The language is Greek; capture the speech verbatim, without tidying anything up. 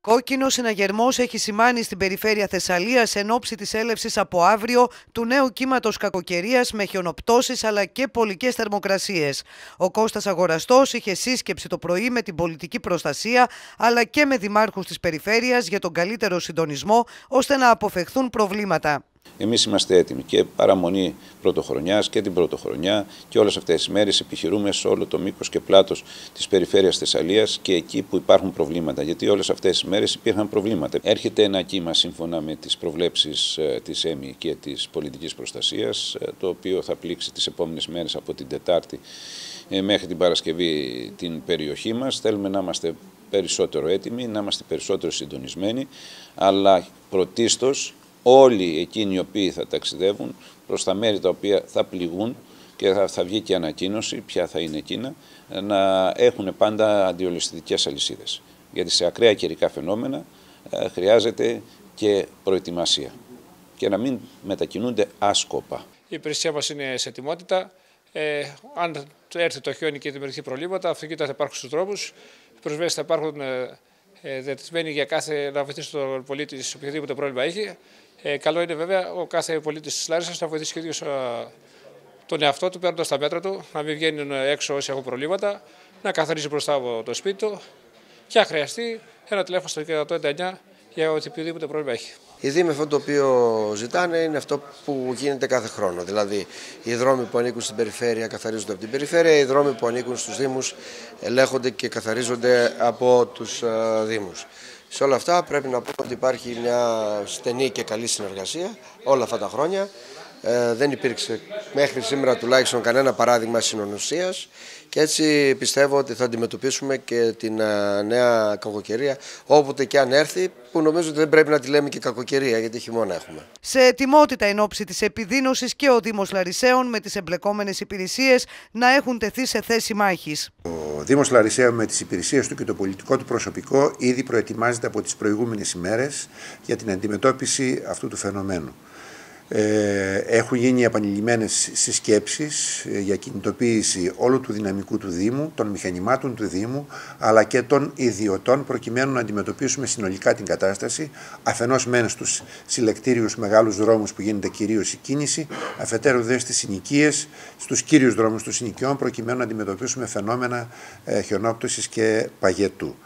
Κόκκινο συναγερμός έχει σημάνει στην περιφέρεια Θεσσαλίας εν ώψη της έλευσης από αύριο του νέου κύματος κακοκαιρίας με χιονοπτώσεις αλλά και πολικές θερμοκρασίες. Ο Κώστας Αγοραστός είχε σύσκεψη το πρωί με την πολιτική προστασία αλλά και με δημάρχους της περιφέρειας για τον καλύτερο συντονισμό ώστε να αποφευχθούν προβλήματα. Εμείς είμαστε έτοιμοι και παραμονή πρωτοχρονιάς και την πρωτοχρονιά και όλες αυτές τις μέρες επιχειρούμε σε όλο το μήκος και πλάτος της περιφέρειας Θεσσαλίας και εκεί που υπάρχουν προβλήματα. Γιατί όλες αυτές τις μέρες υπήρχαν προβλήματα. Έρχεται ένα κύμα σύμφωνα με τις προβλέψεις της ΕΜΗ και της πολιτικής προστασίας, το οποίο θα πλήξει τις επόμενες μέρες από την Τετάρτη μέχρι την Παρασκευή την περιοχή μας. Θέλουμε να είμαστε περισσότερο έτοιμοι, να είμαστε περισσότερο συντονισμένοι, αλλά πρωτίστως όλοι εκείνοι οι οποίοι θα ταξιδεύουν προς τα μέρη τα οποία θα πληγούν και θα, θα βγει και ανακοίνωση ποια θα είναι εκείνα, να έχουν πάντα αντιολισθητικές αλυσίδες. Γιατί σε ακραία καιρικά φαινόμενα ε, χρειάζεται και προετοιμασία και να μην μετακινούνται άσκοπα. Η υπηρεσία μας είναι σε ετοιμότητα. Ε, αν έρθει το χιόνι και δημιουργηθεί προβλήματα, αυτοκίνητα θα υπάρχουν στους δρόμους, οι προσβέσεις θα υπάρχουν ε, διατεθειμένοι για κάθε να βοηθήσει τον πολίτη σε οποιοδήποτε πρόβλημα έχει. Ε, καλό είναι βέβαια ο κάθε πολίτης της Λάρισσας να βοηθήσει και ο ίδιος τον εαυτό του παίρνοντας τα μέτρα του, να μην βγαίνουν έξω όσοι έχουν προβλήματα, να καθαρίζει μπροστά από το σπίτι του και αν χρειαστεί ένα τηλέφωνο στο εκατόν ενενήντα εννιά για οτιδήποτε πρόβλημα έχει. Οι Δήμοι αυτό το οποίο ζητάνε είναι αυτό που γίνεται κάθε χρόνο. Δηλαδή, οι δρόμοι που ανήκουν στην περιφέρεια καθαρίζονται από την περιφέρεια, οι δρόμοι που ανήκουν στους Δήμους ελέγχονται και καθαρίζονται από τους uh, Δήμους. Σε όλα αυτά πρέπει να πω ότι υπάρχει μια στενή και καλή συνεργασία όλα αυτά τα χρόνια. Ε, δεν υπήρξε μέχρι σήμερα τουλάχιστον κανένα παράδειγμα συνωμοσίας και έτσι πιστεύω ότι θα αντιμετωπίσουμε και την α, νέα κακοκαιρία όποτε και αν έρθει, που νομίζω ότι δεν πρέπει να τη λέμε και κακοκαιρία γιατί χειμώνα έχουμε. Σε ετοιμότητα εν ώψη της επιδείνωσης και ο Δήμος Λαρισαίων με τις εμπλεκόμενες υπηρεσίες να έχουν τεθεί σε θέση μάχης. Ο Δήμος Λαρισαίων με τις υπηρεσίες του και το πολιτικό του προσωπικό ήδη προετοιμάζεται από τις προηγούμενες ημέρες για την αντιμετώπιση αυτού του φαινομένου. Ε, έχουν γίνει επανειλημμένες συσκέψεις για κινητοποίηση όλου του δυναμικού του Δήμου, των μηχανημάτων του Δήμου, αλλά και των ιδιωτών προκειμένου να αντιμετωπίσουμε συνολικά την κατάσταση, αφενός μεν στους συλλεκτήριους μεγάλους δρόμους που γίνεται κυρίως η κίνηση, αφετέρου δε στις συνοικίες, στους κύριους δρόμους των συνοικιών προκειμένου να αντιμετωπίσουμε φαινόμενα ε, χιονόπτωσης και παγετού.